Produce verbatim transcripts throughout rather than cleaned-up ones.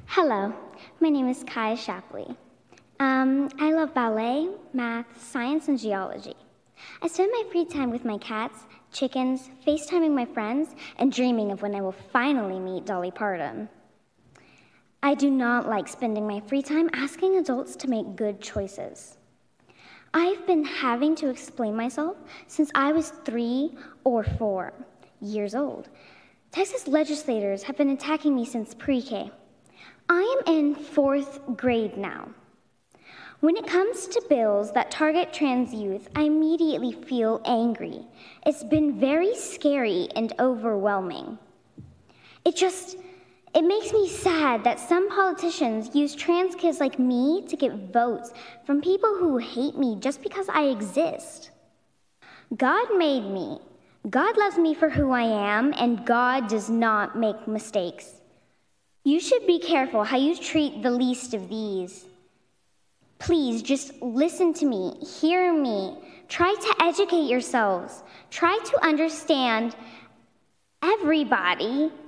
Hello, my name is Kai Shappley. Um, I love ballet, math, science, and geology. I spend my free time with my cats, chickens, FaceTiming my friends, and dreaming of when I will finally meet Dolly Parton. I do not like spending my free time asking adults to make good choices. I've been having to explain myself since I was three or four years old. Texas legislators have been attacking me since pre-K. I am in fourth grade now. When it comes to bills that target trans youth, I immediately feel angry. It's been very scary and overwhelming. It just, it makes me sad that some politicians use trans kids like me to get votes from people who hate me just because I exist. God made me. God loves me for who I am, and God does not make mistakes. You should be careful how you treat the least of these. Please just listen to me, hear me. Try to educate yourselves. Try to understand everybody.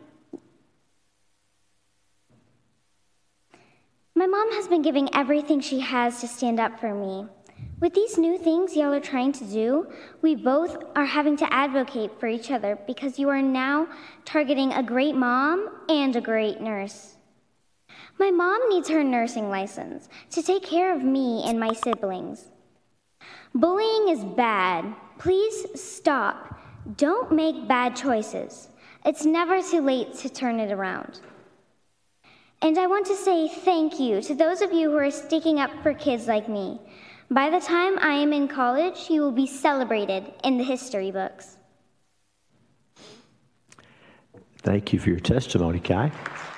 My mom has been giving everything she has to stand up for me. With these new things y'all are trying to do, we both are having to advocate for each other because you are now targeting a great mom and a great nurse. My mom needs her nursing license to take care of me and my siblings. Bullying is bad. Please stop. Don't make bad choices. It's never too late to turn it around. And I want to say thank you to those of you who are sticking up for kids like me. By the time I am in college, you will be celebrated in the history books. Thank you for your testimony, Kai.